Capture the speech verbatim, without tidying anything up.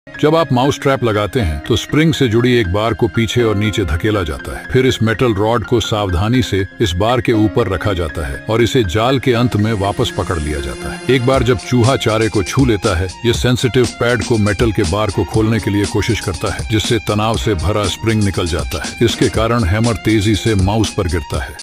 जब आप mouse trap लगाते हैं तो स्प्रिंग से जुड़ी एक बार को पीछे और नीचे धकेला जाता है। फिर इस मेटल रॉड को सावधानी से इस बार के ऊपर रखा जाता है और इसे जाल के अंत में वापस पकड़ लिया जाता है। एक बार जब चूहा चारे को छू लेता है, ये सेंसिटिव पैड को मेटल के बार को खोलने के लिए कोशिश करता है, जिससे तनाव से भरा स्प्रिंग निकल जाता है। इसके कारण हैमर तेजी से माउस पर गिरता है।